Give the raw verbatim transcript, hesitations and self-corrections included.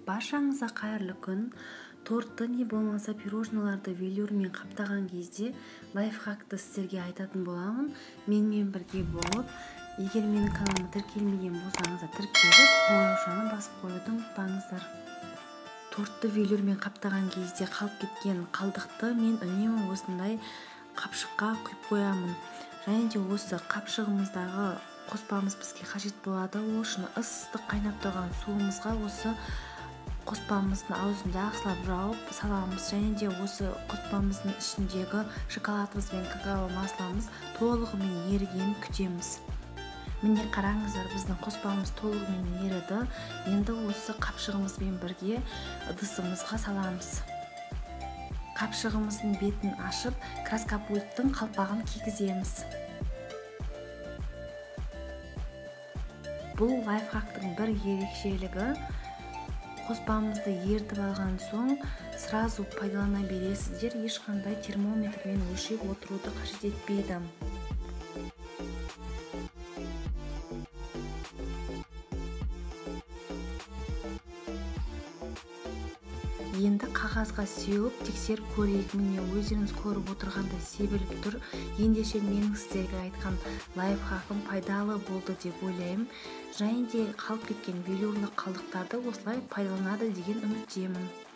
Баршаңызға қайырлы күн. Тортты не болмаса пирожноларды велюрмен қаптаған кезде лайфхакты сіздерге айтатын боламын. Менімен бірге болып, егер менің каналыма тіркелмеген болсаңыздар тіркеліп, қоңыраушаны басып қоюды ұмытпаңыздар. Тортты велюрмен қаптаған кезде қалып кеткен қалдықты мен үнемі осындай қапшыққа құйып қоямын. Және де осы қапшығымыздағы қоспамыз бізге қажет болады. Ол үшін ыстық қайнап тұрған суымызға осы қоспамыздың аузында ақсылап жауып саламыз. Және де осы қоспамыздың ішіндегі шоколадымыз бен какао масломыз толығымен ерігенін күтеміз. Міне қараңыздар, біздің қоспамыз толығымен еріді. Енді осы қапшығымызбен бірге ыдысымызға саламыз. Қапшығымыздың бетін ашып, краскопульттың қалпағын кигіземіз. Бұл лайфхактың бір ерекшелігі, қоспамызды ертіп алған соң сразу пайдалана бересіздер, ешқандай термометрмен өлшеп отыруды қажет етпейді. Енді қағазға сеуіп тексеріп көрейік. Міне өздеріңіз көріп отырғандай себіліп тұр. Ендеше менің сіздерге айтқан лайфхакым пайдалы болды деп ойлаймын. Және де қалып кеткен велюрлы қалдықтарды осылай пайдаланады деген үміттемін.